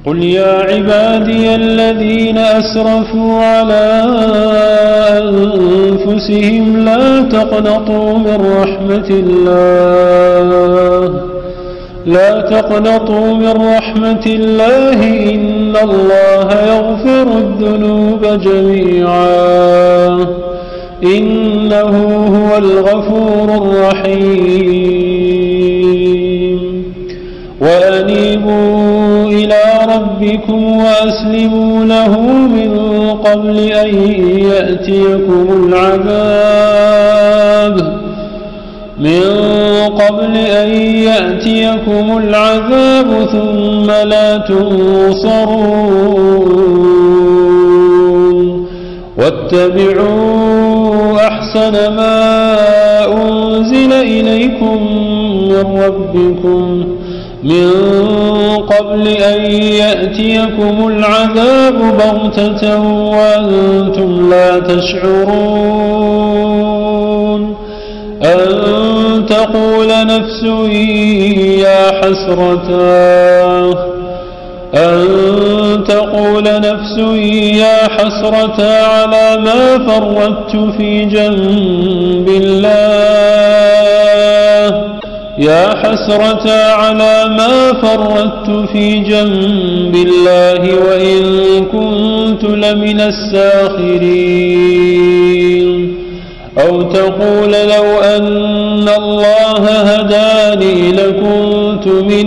قل يا عبادي الذين أسرفوا على أنفسهم لا تقنطوا من رحمة الله إن الله يغفر الذنوب جميعا إنه هو الغفور الرحيم وأنيبوا إلى ربكم وأسلموا له من قبل أن يأتيكم العذاب ثم لا تنصرون واتبعوا أحسن ما أنزل إليكم من ربكم من قبل أن يأتيكم العذاب بغتة وأنتم لا تشعرون أن تقول نفس يا حسرة على ما فرطت في جنب الله وإن كنت لمن الساخرين أو تقول لو أن الله هداني لكنت من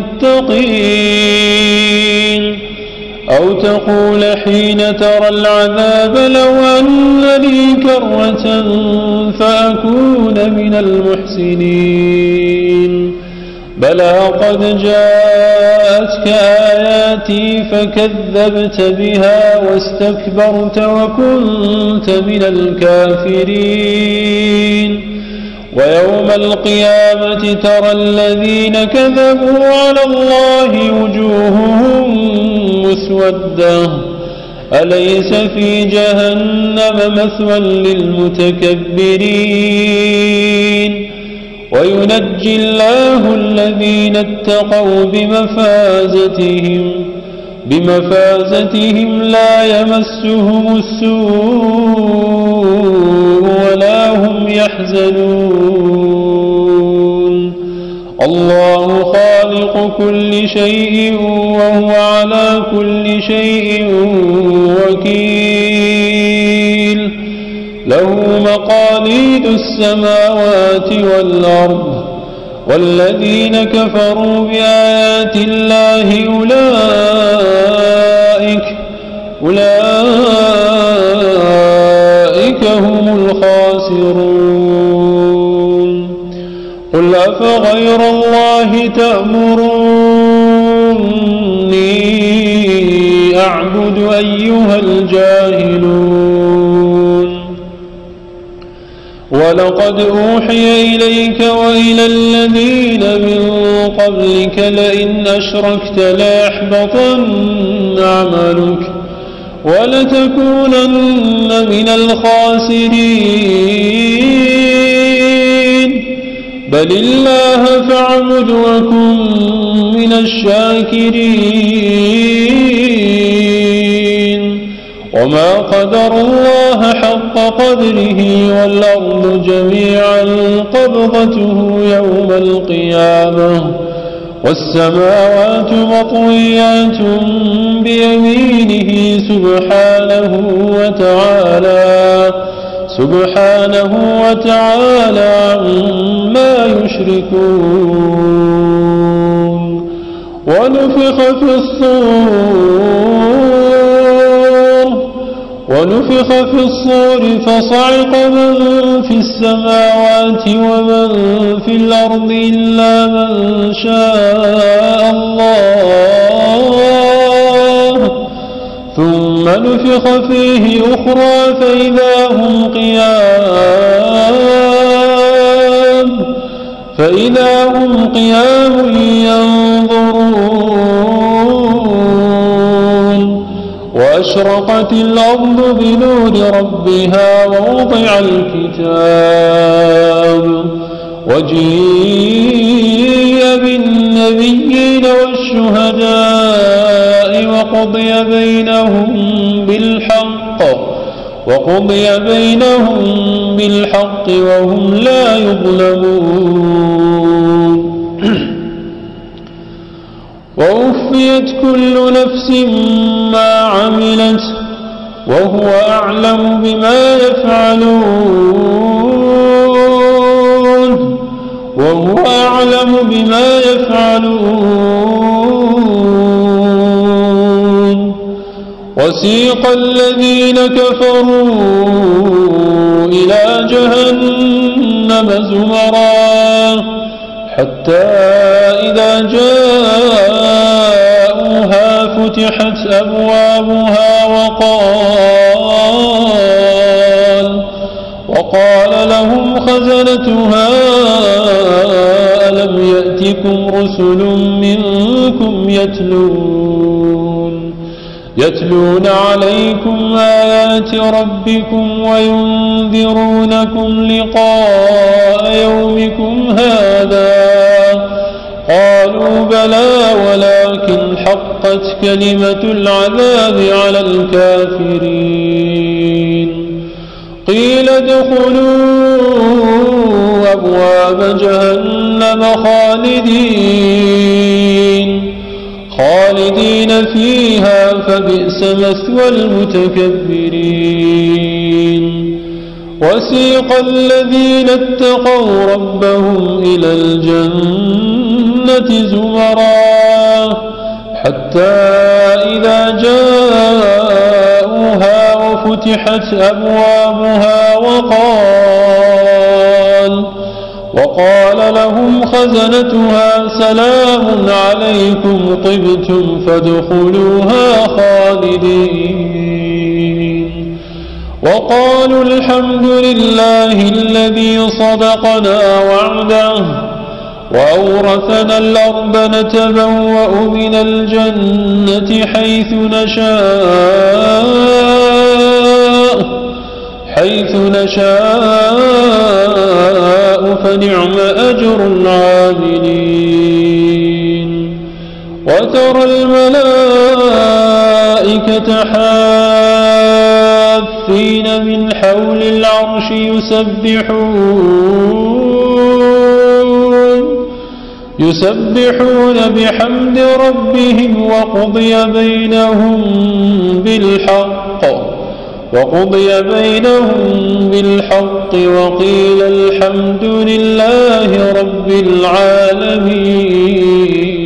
المتقين أو تقول حين ترى العذاب لو أن لي كرة فأكون من المحسنين بلى قد جاءتك آياتي فكذبت بها واستكبرت وكنت من الكافرين ويوم القيامة ترى الذين كذبوا على الله وجوههم مسودة أليس في جهنم مثوى للمتكبرين وينجي الله الذين اتقوا بمفازتهم لا يمسهم السوء ولا هم يحزنون الله خالق كل شيء وهو على كل شيء وكيل له مقاليد السماوات والأرض والذين كفروا بآيات الله أولئك هم الخاسرون قل أفغير الله تأمروني أعبد أيها الجاهلون ولقد أوحي إليك وإلى الذين من قبلك لئن أشركت ليحبطن عملك ولتكونن من الخاسرين بل الله فاعبد وكن من الشاكرين وما قدر الله حق قدره والأرض جميعا قبضته يوم القيامة والسماوات مطويات بيمينه سبحانه وتعالى عما يشركون ونفخ في الصور فصعق من في السماوات ومن في الأرض إلا من شاء الله ثم نفخ فيه أخرى فإذا هم قيام ينظرون وأشرقت الأرض بنور ربها ووضع الكتاب وجيء بالنبيين والشهداء وقضي بينهم بالحق وهم لا يظلمون ووفيت كل نفس ما عملت وهو أعلم بما يفعلون وسيق الذين كفروا إلى جهنم زمرا حتى إذا جاءوها فتحت أبوابها وقال لهم خزنتها ألم يأتكم رسل منكم يتلون عليكم آيات ربكم وينذرونكم لقاء يومكم هذا قالوا بلى ولكن حقت كلمة العذاب على الكافرين قيل ادخلوا أبواب جهنم خالدين فيها فبئس مثوى المتكبرين وسيق الذين اتقوا ربهم إلى الجنة زمرا حتى إذا جاءوها وفتحت أبوابها وقال لهم خزنتها سلام عليكم طبتم فادخلوها خالدين وقالوا الحمد لله الذي صدقنا وعده وأورثنا الأرض نتبوأ من الجنة حيث نشاء فنعم أجر العاملين وترى الملائكة حافين من حول العرش يسبحون بحمد ربهم وقضي بينهم بالحق وقيل الحمد لله رب العالمين.